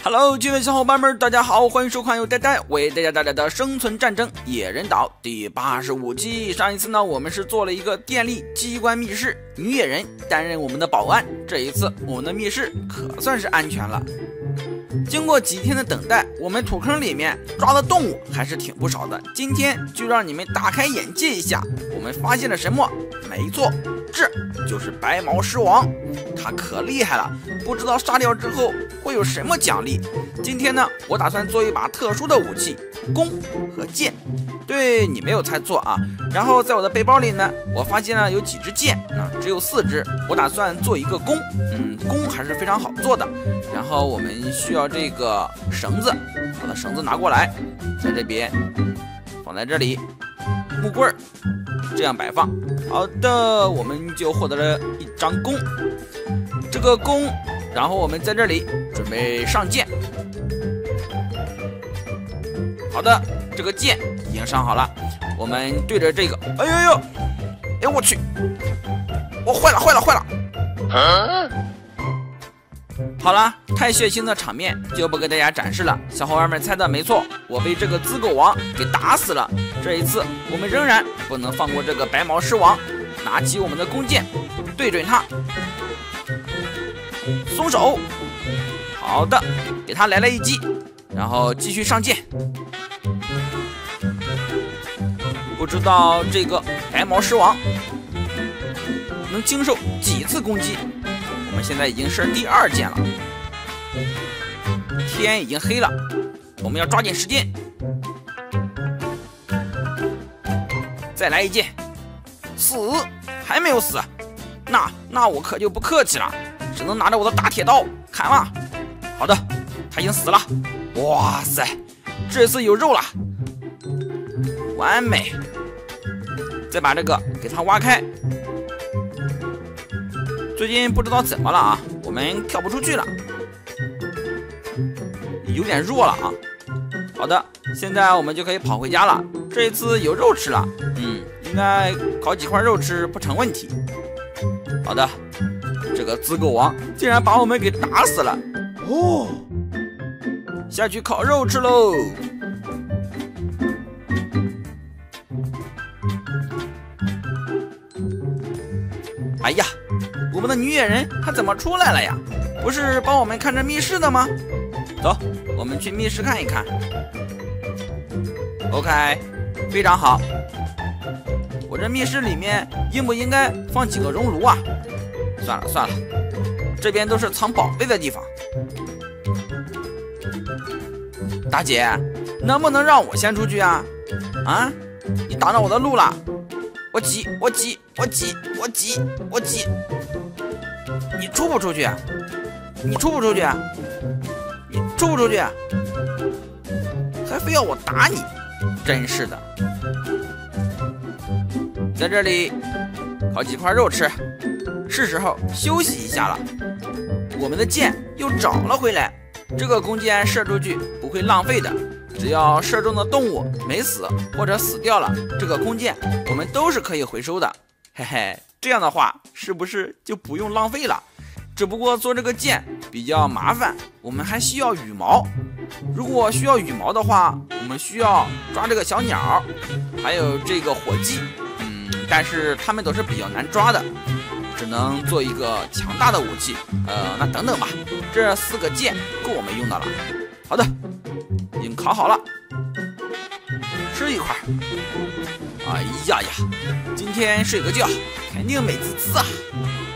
Hello， 亲爱的小伙伴们，大家好，欢迎收看由呆呆为大家带来的生存战争野人岛第85期。上一次呢，我们是做了一个电力机关密室，女野人担任我们的保安。这一次，我们的密室可算是安全了。经过几天的等待，我们土坑里面抓的动物还是挺不少的。今天就让你们大开眼界一下，我们发现了什么？没错，这就是白毛狮王，它可厉害了，不知道杀掉之后会有什么奖励。今天呢，我打算做一把特殊的武器——弓和箭。对，你没有猜错啊。然后在我的背包里呢，我发现了有几支箭，只有4支。我打算做一个弓，弓还是非常好做的。然后我们需要这个绳子，把绳子拿过来，在这边放在这里，木棍儿这样摆放。好的，我们就获得了一张弓。这个弓，然后我们在这里准备上箭。好的，这个箭已经上好了，我们对着这个，哎我去，我坏了！好了，太血腥的场面就不给大家展示了。小伙伴们猜的没错，我被这个资狗王给打死了。这一次我们仍然不能放过这个白毛狮王，拿起我们的弓箭，对准他，松手。好的，给他来了一击，然后继续上箭。不知道这个白毛狮王能经受几次攻击。我们现在已经是第2箭了，天已经黑了，我们要抓紧时间，再来一箭，死，还没有死，那我可就不客气了，只能拿着我的大铁刀砍了。好的，他已经死了，哇塞，这次有肉了，完美。再把这个给它挖开。最近不知道怎么了啊，我们跳不出去了，有点弱了啊。好的，现在我们就可以跑回家了。这一次有肉吃了，应该烤几块肉吃不成问题。好的，这个资狗王竟然把我们给打死了哦！下去烤肉吃喽。哎呀，我们的女野人她怎么出来了呀？不是帮我们看着密室的吗？走，我们去密室看一看。OK， 非常好。我这密室里面应不应该放几个熔炉啊？算了，这边都是藏宝贝的地方。大姐，能不能让我先出去啊？啊，你挡着我的路了。我挤，你出不出去？还非要我打你，真是的。在这里烤几块肉吃，是时候休息一下了。我们的箭又找了回来，这个弓箭射出去不会浪费的。只要射中的动物没死或者死掉了，这个弓箭我们都是可以回收的。嘿嘿，这样的话是不是就不用浪费了？只不过做这个箭比较麻烦，我们还需要羽毛。如果需要羽毛的话，我们需要抓这个小鸟，还有这个火鸡。但是它们都是比较难抓的，只能做一个强大的武器。那等等吧，这4个箭够我们用的了。好的，已经烤好了，吃一块。哎呀，今天睡个觉肯定美滋滋啊！